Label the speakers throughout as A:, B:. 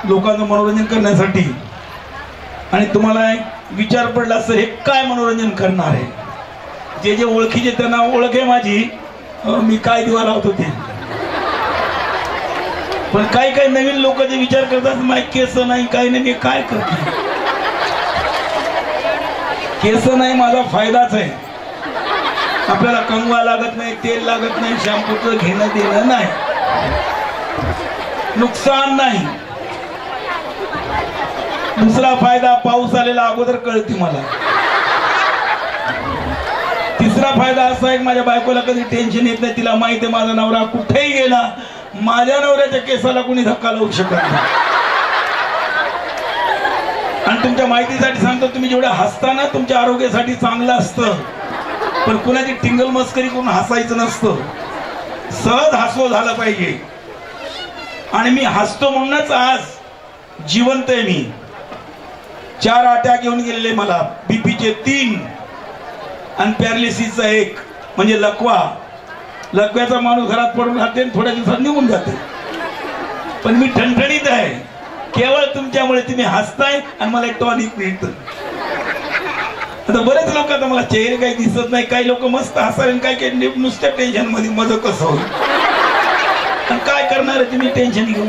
A: लोकांचं मनोरंजन करण्यासाठी, आणि तुम्हाला एक विचार पडला असेल हे काय मनोरंजन करणार आहे. जे जे ओळखीचे त्यांना ओळख आहे माझी, मी काय दिवा लावतो ते. पण काही काही नवीन लोक जे विचार करतात माझे केस नाही काही नाही, मी काय करते. केस नाही माझा फायदाच आहे. आपल्याला कंगवा लागत नाही, तेल लागत नाही, शॅम्पूचं घेणं देणं नाही, नुकसान नाही. दुसरा फायदा पाऊस आलेला अगोदर कळते मला. तिसरा फायदा असा आहे माझ्या बायकोला कधी टेन्शन येत नाही. तिला माहिती आहे माझा नवरा कुठेही गेला माझ्या नवऱ्याच्या केसाला कोणी धक्का लावू शकत नाही. आणि तुमच्या माहितीसाठी सांगतो, तुम्ही जेवढ्या हसताना तुमच्या आरोग्यासाठी चांगलं असतं. पण कुणाची टिंगल मस्करी करून हसायचं नसतं. सहज हसव झालं पाहिजे. आणि मी हसतो म्हणूनच आज जिवंत आहे. मी 4 अटॅक येऊन गेलेले मला, बीपीचे 3 आणि पॅरालिसिसचा 1, म्हणजे लकवा. लकव्याचा माणूस घरात पडून राहते आणि थोड्या दिवसात निघून जाते. पण मी ठणठणीत आहे केवळ तुमच्यामुळे. तुम्ही हसताय आणि मला एक टॉनिक मिळतं. आता बरेच लोक, आता मला चेहरे काही दिसत नाही, काही लोक मस्त हसायला, काही काही नुसत्या टेन्शन मध्ये माझं कसं होईल. आणि काय करणार आहे तुम्ही टेन्शन घेऊन.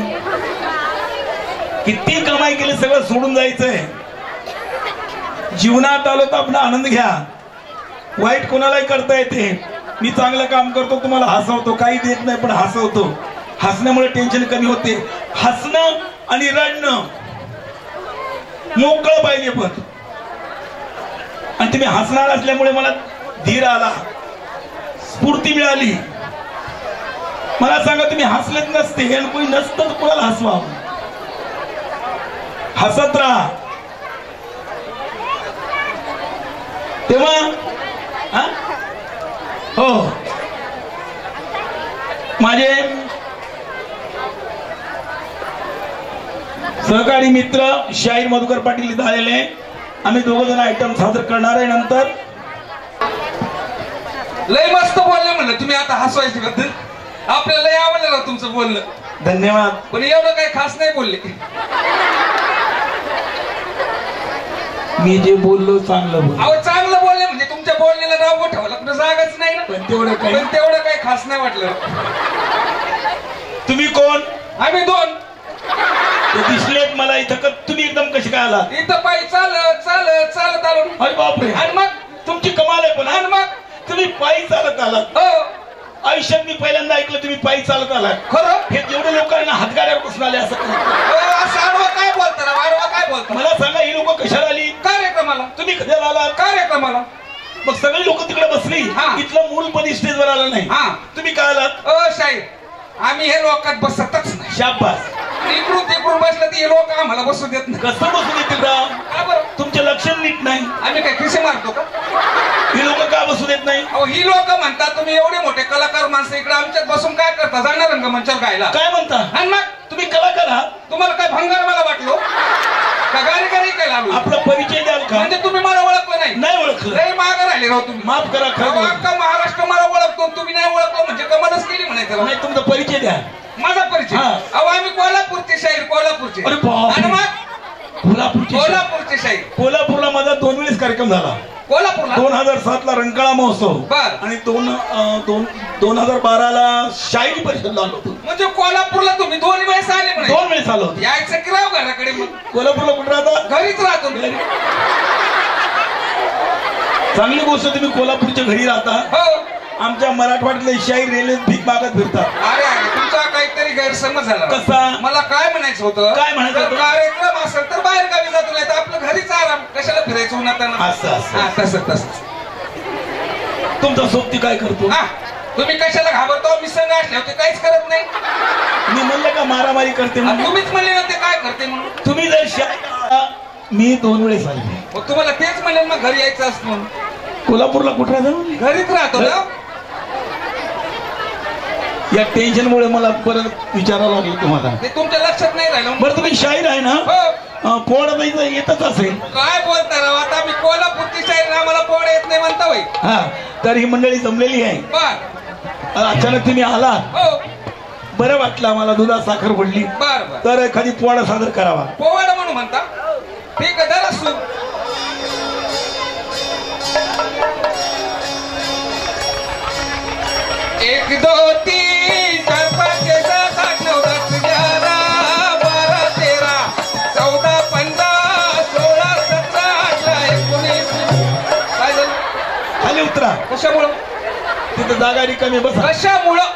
A: किती कमाई केली सगळं सोडून जायचंय. जीवनात आलो तर आपला आनंद घ्या. वाईट कोणालाही करता येते. मी चांगलं काम करतो तुम्हाला हसवतो, काही देत नाही पण हसवतो. हसण्यामुळे टेन्शन कमी होते. हसणं आणि रडणं मोकळं पाहिजे. पण आणि तुम्ही हसणार असल्यामुळे मला धीर आला, स्फूर्ती मिळाली. मला सांगा, तुम्ही हसलेच नसते आणि कोणी नसतं तर कोणाला हसवा. हसत राहा. तेव्हा हो, माझे सहकारी मित्र शाहीर मधुकर पाटील इथं आलेले. आम्ही 2 जण आयटम सादर करणार आहे. नंतर
B: लय मस्त बोलले म्हणलं तुम्ही. आता हसवायची बद्दल आपल्याला लय आवडलं ना तुमचं बोलणं.
A: धन्यवाद.
B: पण एवढं काही खास नाही बोलले.
A: मी जे बोललो चांगलं बोल.
B: अहो चांगलं बोलले म्हणजे तुमच्या बोलण्याला नाव ठेवायला कुठं जागाच नाही ना.
A: पण तेवढं
B: काही खास नाही वाटलं.
A: तुम्ही कोण?
B: आम्ही 2
A: दिसलेत मला इथं. तुम्ही एकदम कशी काय आला
B: इथं? पायी चालत आलो.
A: अरे बापरे.
B: आणि मग
A: तुमची कमाल आहे. पण
B: आणि मग
A: तुम्ही पायी चालत आलात.
B: हो,
A: आयुष्यात मी पहिल्यांदा ऐकलं तुम्ही पायी चालत आलात.
B: खरं?
A: हे जेवढे लोकांना हातगाड्यावर बसून आले असं
B: आडवा काय बोलता, वाढवा काय बोलता?
A: मला सांगा, ही लोक कशाला आली?
B: कार्यक्रमाला.
A: तुम्ही कशाला आलात?
B: कार्यक्रमाला.
A: मग सगळी लोक तिकडे बसली, इथलं मूल पण स्टेजवर आलं नाही. तुम्ही काय आलात?
B: शाहीर, आम्ही हे लोकात बसतच नाही.
A: शाबास.
B: इकडून तिकडून बसलं तर हे लोक आम्हाला बसू देत नाही.
A: कसं बसू देतील राव? तुमचे लक्षण नीट नाही.
B: आम्ही काय खिसे मारतो का?
A: ही लोक का बसू देत नाही?
B: अहो, ही लोक म्हणतात तुम्ही एवढे मोठे कलाकार माणसं इकडे आमच्यात बसून काय करता? जाणार रंगमंचावर गायला.
A: काय म्हणता?
B: आणि मग
A: तुम्ही कलाकार आहात.
B: तुम्हाला काय भंगार मला वाटलो का? गाडी काय लावलो?
A: आपला परिचय द्याल का?
B: म्हणजे तुम्ही मला ओळखलं नाही?
A: नाही ओळखलं.
B: लय मागं राहिले राव तुम्ही.
A: माफ करा. खरं
B: अख्खा महाराष्ट्र मला ओळखतो, तुम्ही नाही ओळखलो म्हणजे कमालच केली म्हणायचं.
A: नाही, तुमचा परिचय द्या.
B: माझा परिचय? अहो, आम्ही कोल्हापूरचे शाहीर, कोल्हापूरचे.
A: अरे बाप.
B: आणि मग कोल्हापूरचे शाहीर.
A: कोल्हापूरला माझा 2 वेळेस कार्यक्रम झाला.
B: कोल्हापूरला
A: 2007 ला रंकाळा महोत्सव. आणि 2012 शाहिरी परिषदला आलो होतो.
B: म्हणजे कोल्हापूरला तुम्ही 2 वेळेस आले?
A: 2 वेळेस आलो.
B: यायचं की राव घराकडे? मग
A: कोल्हापूरला कुठे राहता?
B: घरीच राहतो.
A: चांगली गोष्ट, तुम्ही कोल्हापूरच्या घरी राहता.
B: हो.
A: आमच्या मराठवाड्यातले शाहीर रेल्वेत भीक मागत फिरतात.
B: अरे तुमचा काहीतरी गैरसमज झाला.
A: कसा?
B: मला काय म्हणायचं होतं?
A: काय म्हणायचं होतं?
B: कार्यक्रम असेल तर बाहेर गावी जातो, नाही तर आपलं घरीच आराम. कशाला फिरायचं उन्हाताना?
A: असं
B: तसं.
A: तुमचा सोबती काय करतो?
B: तुम्ही कशाला घाबरतो? मी संघ असले होते काहीच करत नाही.
A: मी म्हणलं का मारामारी करते?
B: तुम्हीच म्हणले ना ते काय करते म्हणून.
A: तुम्ही जर मी 2 वेळेस आले.
B: मग तुम्हाला तेच म्हणले मग घरी यायचं असतं म्हणून.
A: कोल्हापूरला कुठे राहतो?
B: घरीच राहतो ना.
A: या टेन्शन मुळे मला परत विचारावं लागेल तुम्हाला.
B: ते तुमच्या लक्षात नाही राहिलं.
A: बरं, तुम्ही शाहीर आहे ना? पोड येतच असेल.
B: काय बोलता राव? आता मी कोल्हापूरची शाहीर, आम्हाला पोड येत नाही म्हणता होय?
A: तर ही मंडळी जमलेली आहे. अचानक तुम्ही आलात. बरं वाटलं मला दुधात साखर पडली.
B: बर बर.
A: तर एखादी पोवाडा सादर करावा.
B: पोवाडा म्हणून म्हणता? ठीक आहे, जरा सुरू. एक दो तीन चार पाच छह सात आठ नऊ दस 11 12 13 14 15 16 17 18 19. काय झालं?
A: खाली उतरा.
B: कशामुळं?
A: तिथं जागा रिकामी बसा.
B: कशामुळं?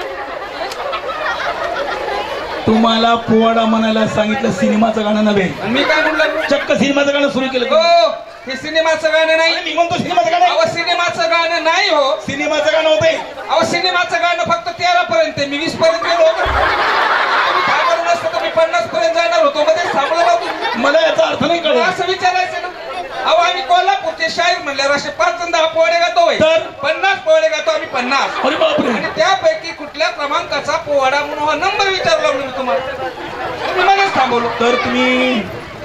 A: तुम्हाला पोवाडा म्हणायला सांगितलं, सिनेमाचं गाणं नव्हे.
B: मी काय म्हणलं?
A: चक्क सिनेमाचं गाणं सुरू केलं.
B: हो, हे सिनेमाचं गाणं नाही.
A: मी म्हणतो सिनेमाचं गाणं.
B: अहो सिनेमाचं गाणं नाही हो.
A: सिनेमाचं गाणं होते.
B: अहो सिनेमाचं गाणं फक्त 13 पर्यंत, मी 20 पर्यंत गेलो होतो. तुम्ही थांबवलं नसतं तर मी 50 पर्यंत जाणार होतो. मध्ये थांबलो नव्हतो.
A: मला याचा अर्थ नाही कळला.
B: असं विचारायचं ना. अहो आम्ही कोल्हापूरचे शाहीर म्हणल्यावर असे 5 10 पोवाडे गातो.
A: तर
B: 50 पोवाडे गातो आम्ही. 50.
A: अरे बापरे.
B: आणि त्यापैकी कुठल्या क्रमांकाचा पोवाडा म्हणून हा नंबर विचारला मी तुम्हाला. तुम्ही मलाच थांबवलो.
A: तर तुम्ही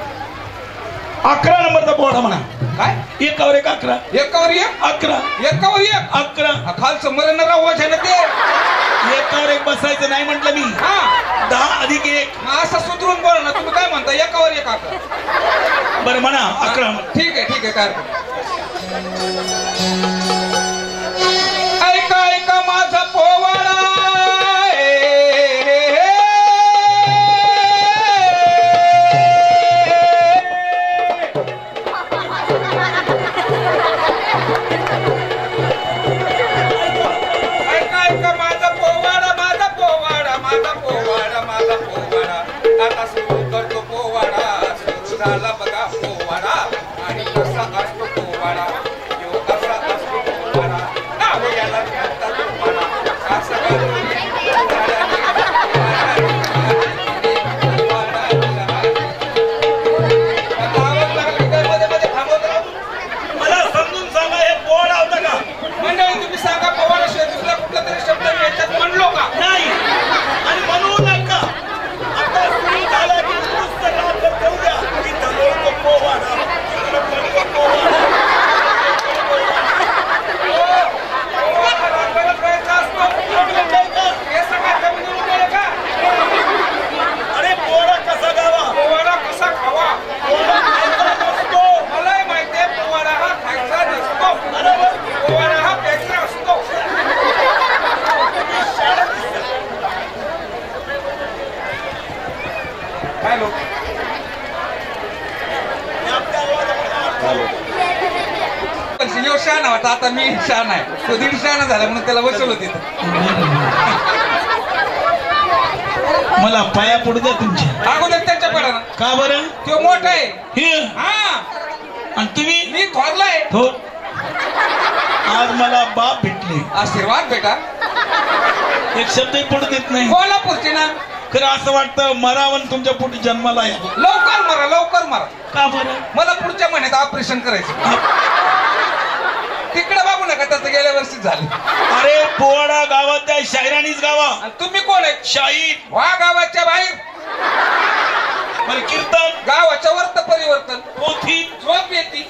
A: 11 नंबरचा पोवाडा म्हणा.
B: काय?
A: एकावर एक 11.
B: एकावर एक
A: 11.
B: एकावर एक
A: 11.
B: खालचं मरण राहू ना ते.
A: एकावर एक बसायचं नाही म्हटलं मी.
B: हा
A: 10 अधिक 1.
B: मग असं सुधरून बोला ना. तुम्ही काय म्हणता? एकावर एक 11.
A: बरं म्हणा 11.
B: ठीक आहे काय ऐका ऐका माझा पोवाडा. आता सुरू करतो पोवाडा. सुरू झाला बघा पोवाडा. आणि कसा असतो पोवाडा. यो कसा असतो पोवाडा. नाव याला म्हणतात पोवाडा. असं
A: मला समजून सांगा, हे पोवाडा होता का?
B: मंडळी तुम्ही सांगा, पोवाडा शिवाय दुसरा कुठला तरी शब्द मी याच्यात म्हणलो का?
A: नाही. आणि म्हणू नका. आता सुरू झाला की नुसतं रात्र करू द्या. की धरतो पोवाडा. अरे पोवाडा कसा गावा?
B: पोवाडा कसा खावा?
A: पोवाडा खायचा नसतो.
B: मलाही माहितीये पोवाडा हा खायचा नसतो. पोवाडा हा प्यायचा असतो. हॅलो. यो शहाणा होता, आता मी शहाणा आहे. तो 1.5 शहाणा झाला म्हणून त्याला बसवलं तिथं.
A: मला पाया पडू द्या तुमच्या.
B: अगोदर त्यांच्या पडा.
A: का बरं?
B: तो मोठा आहे.
A: हे
B: हा.
A: आणि तुम्ही?
B: मी थोरलाय.
A: थोर. आज मला बाप भेटले.
B: आशीर्वाद बेटा.
A: एक शब्दही पडू देत नाही.
B: कोल्हापूरचे ना.
A: खरं असं वाटतं मरावन तुमच्या पोटी जन्माला आहे.
B: लवकर मारा लवकर मारा.
A: का बरं?
B: मला पुढच्या महिन्यात ऑपरेशन करायचं. तिकडे बघू नका, त्याचं गेल्या वर्षी झालं.
A: अरे पोवाडा गावात त्या शायरानीच गावा.
B: आणि तुम्ही कोण आहे?
A: शाहीर.
B: वा गावाच्या बाहेर.
A: बरं कीर्तन.
B: गावाच्या वर्त परिवर्तन.
A: पोथी.
B: झोप येते.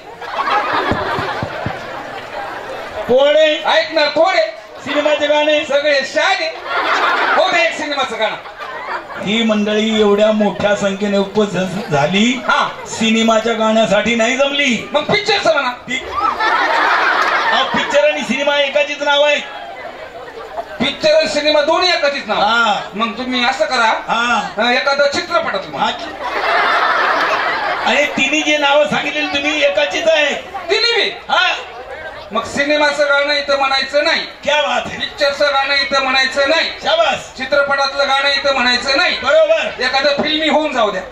A: पोवाडे.
B: ऐकणार थोडे.
A: सिनेमाचे गाणे.
B: सगळे शहाणे. हो दे एक सिनेमाचं गाणं.
A: ही मंडळी एवढ्या मोठ्या संख्येने उपस्थित झाली.
B: हा.
A: सिनेमाच्या गाण्यासाठी नाही जमली.
B: मग पिक्चरचं म्हणा.
A: पिक्चर आणि सिनेमा एकाचीच नाव आहे.
B: पिक्चर आणि सिनेमा दोन्ही एकाचीच नाव.
A: हा.
B: मग तुम्ही असं करा.
A: हा.
B: एखादं चित्रपटात.
A: अरे तिन्ही जे नावं सांगितली तुम्ही एकाचीच आहे.
B: तिन्ही. हा. मग सिनेमाचं गाणं इथं म्हणायचं नाही.
A: क्या बात है.
B: पिक्चरचं गाणं इथं म्हणायचं नाही.
A: शाबास.
B: चित्रपटातलं गाणं इथं म्हणायचं नाही.
A: बरोबर.
B: एखादं फिल्मी होऊन जाऊ द्या.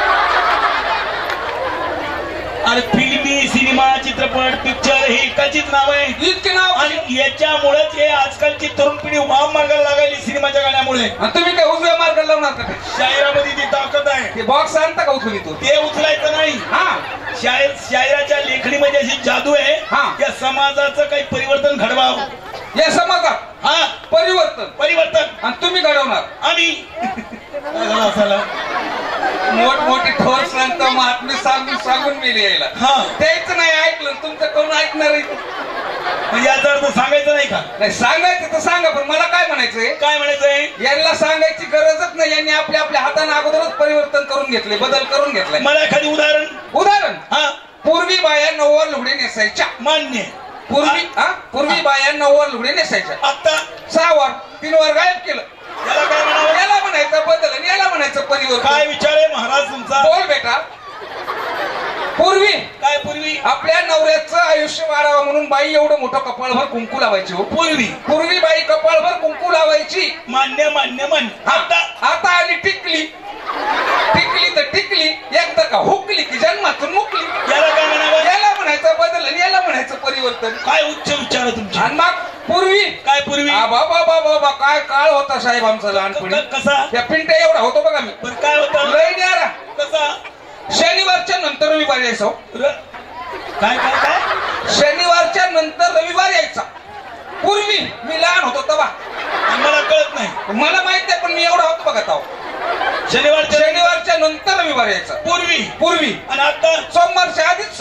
A: आणि फिल्मी सिनेमा चित्रपट पिक्चर हे एकाचीच नाव आहे.
B: इतके नाव.
A: आणि याच्यामुळेच हे आजकालची तरुण पिढी वाम मार्गाला लागायली सिनेमाच्या गाण्यामुळे.
B: तुम्ही काय उजव्या मार्गाला लावणार का?
A: शायरामध्ये ती ताकद आहे.
B: ते बॉक्स आणता का उचलून येतो?
A: ते उचलायचं नाही.
B: हा.
A: शायराच्या लेखणीमध्ये अशी जादू आहे.
B: हा.
A: या समाजाचं काही परिवर्तन घडवावं.
B: या समाजात.
A: हा. परिवर्तन.
B: आणि तुम्ही घडवणार.
A: आम्ही. असाला
B: मोठमोठे ठोर संत महात्मे सांगून मेले यायला.
A: हा.
B: तेच नाही ऐकलं. तुमचं कोण ऐकणार आहे?
A: म्हणजे याचा अर्थ सांगायचं नाही का?
B: नाही सांगायचं तर सांगा, पण मला काय म्हणायचंय,
A: काय म्हणायचंय?
B: यांना सांगायची गरजच नाही, यांनी आपल्या आपल्या हाताने अगोदरच परिवर्तन करून घेतले, बदल करून घेतलाय.
A: मला एखादी उदाहरण. हा,
B: पूर्वी बाया नऊवार लुगडे नेसायच्या.
A: मान्य.
B: पूर्वी बाया नऊवार लुगडे नेसायच्या.
A: आता
B: 6 वार 3 वार गायब केलं.
A: याला काय म्हणावं?
B: याला म्हणायचं बदल आणि याला म्हणायचं परिवर्तन.
A: काय विचार आहे महाराज तुमचा?
B: बोल बेटा. पूर्वी
A: काय? पूर्वी
B: आपल्या नवऱ्याचं आयुष्य वाढावं म्हणून बाई एवढं मोठं कपाळभर कुंकू लावायची. हो, पूर्वी बाई कपाळभर कुंकू लावायची.
A: मान्य.
B: आता आली टिकली तर टिकली, एकदा का हुकली की जन्मातून मुकली.
A: याला काय म्हणावं?
B: याला म्हणायचं बदल आणि याला म्हणायचं परिवर्तन.
A: काय उच्च विचार तुमचे?
B: आणि मग पूर्वी
A: काय? पूर्वी
B: बाबा काय काळ होता साहेब आमचा लहानपणी.
A: कसा?
B: त्या पिंट्या एवढा होतो बघा मी.
A: बरं काय होतं?
B: लय न्यारा.
A: कसा?
B: शनिवारच्या नंतर रविवार यायचा.
A: काय?
B: शनिवारच्या नंतर रविवार यायचा. पूर्वी मी लहान होतो तेव्हा.
A: मला कळत नाही.
B: मला माहित नाही, पण मी एवढा होतो बघा तेव्हा. शनिवारच्या नंतर रविवार यायचा. पूर्वी. आणि आता सोमवारच्या आधीच.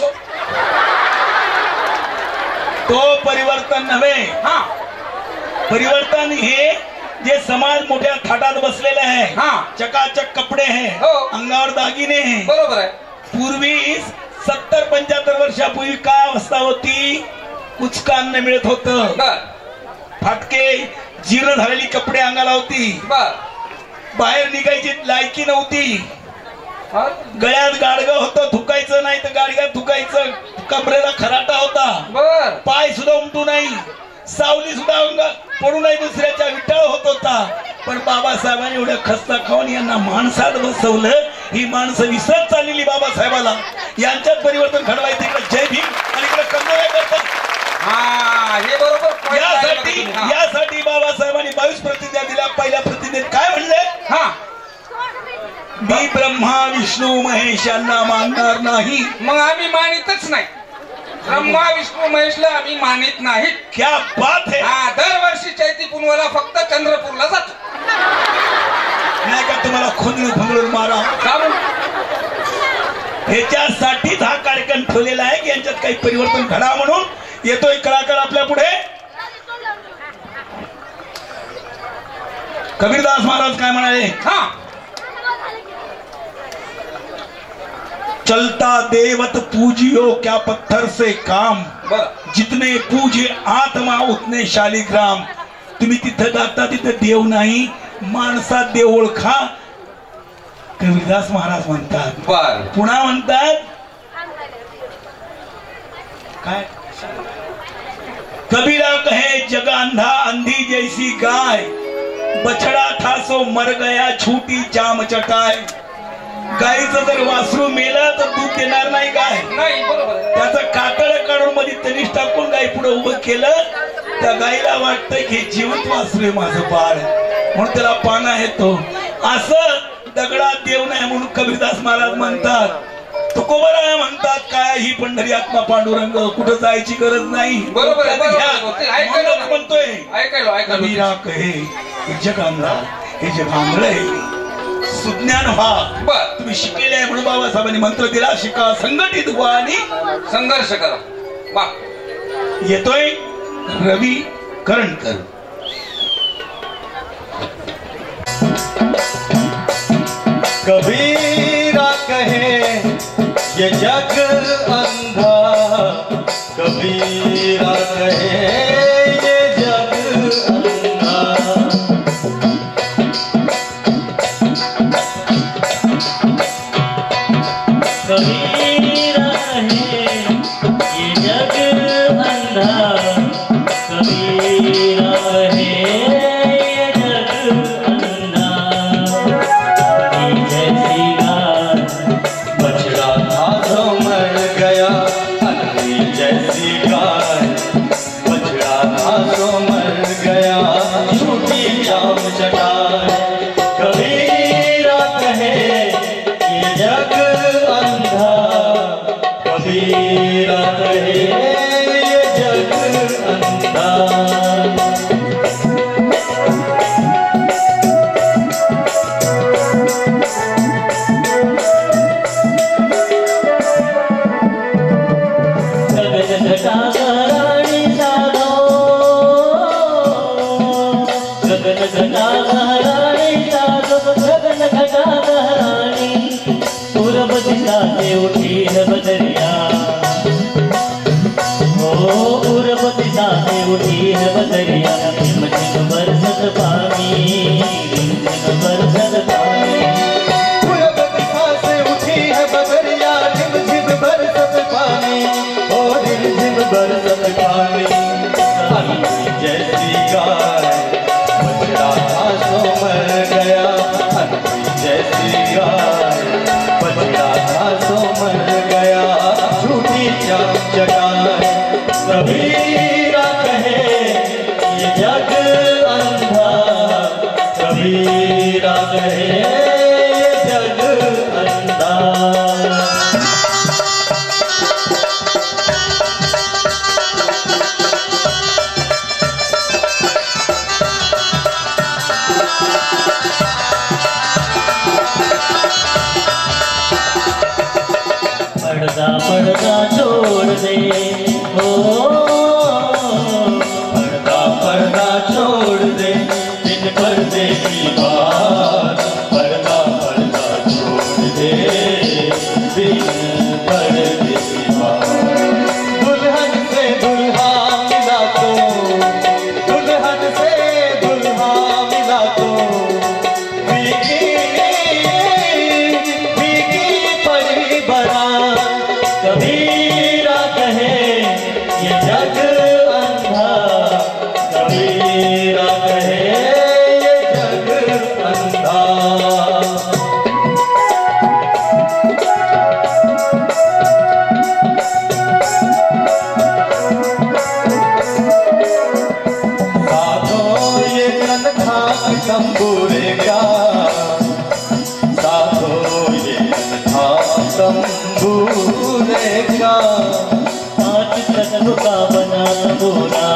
A: तो परिवर्तन नव्हे.
B: हा,
A: परिवर्तन हे जे समाज मोठ्या थाटात बसलेले आहे. चकाचक कपडे आहे, अंगावर दागिने आहे.
B: बरोबर आहे.
A: पूर्वी 70-75 वर्षापूर्वी काय अवस्था होती? उचका अन्न मिळत होतं. फाटके जीर्ण झालेली कपडे अंगाला होती. बाहेर निघायची लायकी नव्हती. गळ्यात गाडगं होतं, थुकायचं नाही तर गाडग्यात थुकायचं. कमरेला खराटा होता. पाय सुद्धा उमटू नाही, सावली सुद्धा पडू नाही दुसऱ्याच्या, विटाळ होत होता. पण बाबासाहेबांनी एवढं खस्ता खाऊन यांना माणसात बसवलं. ही माणसं विसरत चाललेली बाबासाहेबाला. यांच्यात परिवर्तन घडवायचं. इकडे जय भीम आणि इकडे कंगोऱ्या करतात.
B: हे बरोबर.
A: यासाठी बाबासाहेबांनी 22 प्रतिज्ञा दिल्या. पहिल्या प्रतिज्ञेत काय म्हणले? मी ब्रह्मा विष्णू महेश यांना मानणार नाही.
B: मग आम्ही मानितच नाही. ब्रह्मा विष्णू महेशला आम्ही मानित नाही.
A: क्या बात है.
B: दरवर्षी चैती पुनवाला फक्त चंद्रपूरला जातो.
A: नाही का तुम्हाला खोदून मारा. ह्याच्यासाठीच हा कार्यक्रम ठेवलेला आहे की यांच्यात काही परिवर्तन घडा म्हणून. येतोय कलाकार आपल्या पुढे. कबीरदास महाराज काय म्हणाले? चलता देवत पूजियो क्या पत्थर से काम, जितने पूजे आत्मा उतने शालिग्राम. तुम्ही तिथं जाता तिथं देव नाही, माणसात देव ओळखा. कबीरदास महाराज म्हणतात. पुन्हा म्हणतात काय? कबीरा कहे जग अंधा अंधी जैसी गाय, बछड़ा था सो मर गया छूटी जाम चटाय. गाईचं जर वासरू मेला तर दूध देणार नाही गाय. त्याचं कातड काढून मध्ये तरीच टाकून गाय पुढे उभं केलं. त्या गाईला वाटतं की जिवंत वासरू आहे माझं बाळ, म्हणून त्याला पाना येतो. असं दगडात देव नाही म्हणून कबीरदास महाराज म्हणतात. तुकोबराय म्हणतात काय ही पंढरी आत्मा पांडुरंग, कुठं जायची गरज नाही.
B: बरोबर
A: म्हणतोय कबीरा कहे जगांना हे जे भांगळ आहे सुज्ञान व्हा. तुम्ही शिकलेले आहे म्हणून बाबासाहेबांनी मंत्र दिला. शिका, संघटित व्हा आणि
B: संघर्ष करा.
A: येतोय रवी करणकर.
C: कबीरा कहे ये जग अंधा, कबीरा कहे ये जग अंधा. कबीरा कहे ये जग अंधा, कबीरा कहे ये जग अंधा. जैसी गाय बछड़ा था तो मर गया, जैसी गाय बछड़ा था तो मर गया, छूटी जाम चटाए. कबीरा कहे ये जग अंधा, कबीरा कहे ये जग अंधा. घटाराणी पर्दा पर्दा छोड़ दे, ओ पर्दा पर्दा छोड़ दे, बिन पर्दे की बात, पर्दा पर्दा छोड़ दे, बिन पर्दे की बात। दुल्हन से दुल्हा मिला तो, दुल्हन से दुल्हा मिला तो, कबीरा कहे ये जग अंधा, कबीरा कहे ये जग अंधा। साधो ये कनखा तंबूरे का, साधो ये कनखा तंबूरे का, पाँच तत्व का बना तंबूरा,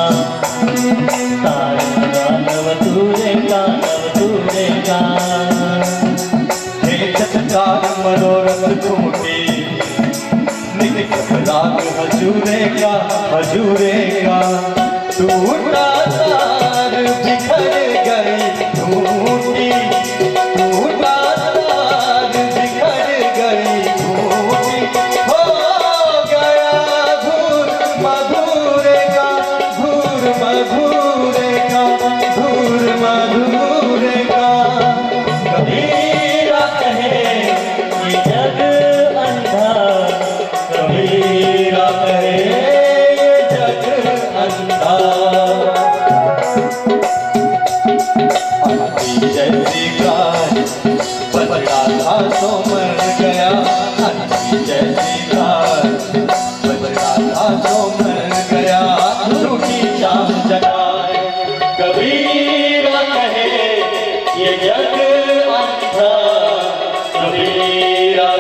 C: तारा नवतूरे का नवतूरे का। हे चटकार मनोरथ घूमती, निकट राग हजूरे का हजूरे का। टूटा तार बिखर गई टूटी, टूटा तार बिखर गई टूटी, हो गया धूर मधुरे का, धूर मधुरे का, धूर मधुरे का। कबीरा कहे ये जग अंधा, कबीरा कहे ये जग अंधा। जैसी गाय बछड़ा था तो मर गया, जैसी गाय बछड़ा था तो मर गया, झूठी शाम जगाए। कबीरा कहे ये जग अंधा, कबीरा